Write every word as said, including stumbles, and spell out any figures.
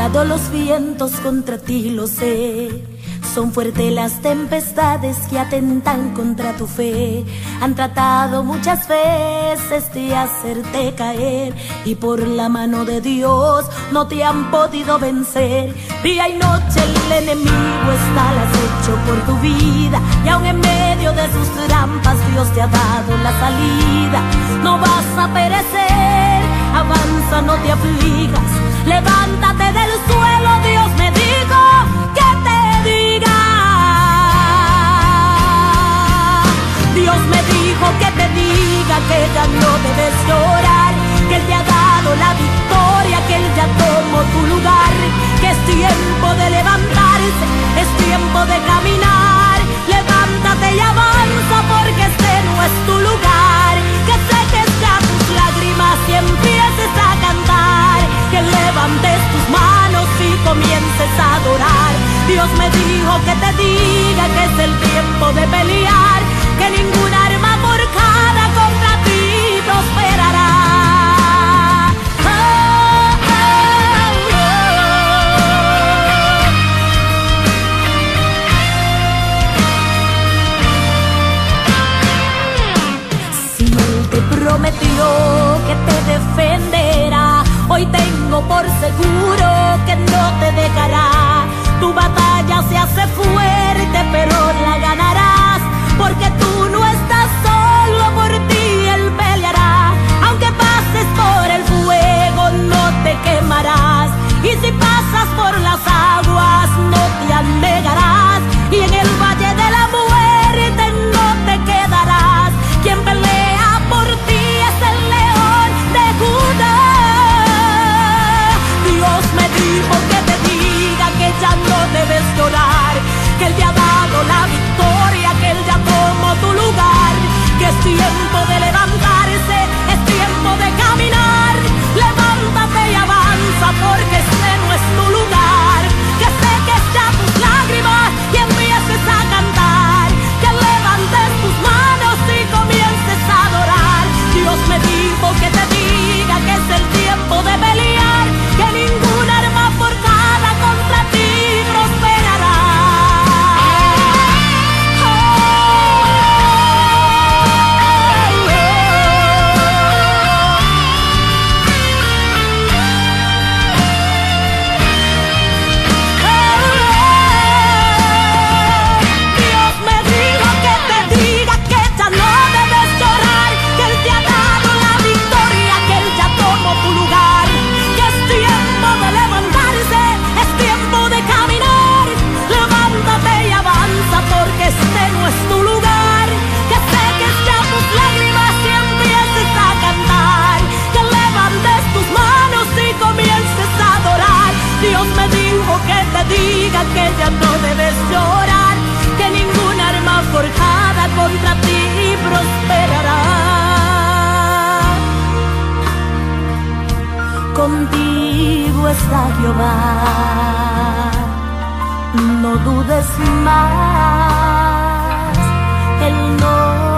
soplado los vientos contra ti, lo sé. Son fuertes las tempestades que atentan contra tu fe. Han tratado muchas veces de hacerte caer, y por la mano de Dios no te han podido vencer. Día y noche el enemigo está al acecho por tu vida, y aun en medio de sus trampas Dios te ha dado la salida. No vas a perecer, avanza, no te aflijas, levántate del suelo, Dios me dijo que te diga. Dios me dijo que te diga que ya no debes llorar, que Él te ha dado la victoria, que Él ya tomó tu lugar, que es tiempo de levantarse, es tiempo de caminar. Levántate y avanza porque este no es tu lugar, que seques ya tus lágrimas y empieces a cantar, que levantes tus manos y comiences a adorar. Dios me dijo que te diga que es el tiempo de pelear, que ninguna arma forjada contra ti prosperará. Oh, oh, oh. Si Él te prometió que te defenderá, hoy tengo por seguro que no te dejará. Tu batalla se hace fuerte, pero la ganarás, porque tú no estás solo, por ti Él peleará. Aunque pases por el fuego no te quemarás, y si pasas por las aguas no te anegarás, y en el valle de la muerte no te quedarás. Quien pelea por ti es el león de Judá. Dios me dijo que te diga que ya no debes llorar, que Él te ha dado la victoria, que Él ya tomó tu lugar, que es tiempo de levantarse, es tiempo de caminar. Levántate y avanza porque este no es tu lugar, que seques ya tus lágrimas y empieces a cantar, que levantes tus manos y comiences a adorar. Dios me dijo que te diga que es el tiempo de pelear, que ninguna arma forjada contra ti prosperará. Que ya no debes llorar, que ninguna arma forjada contra ti prosperará. Contigo está Jehová, no dudes más, Él no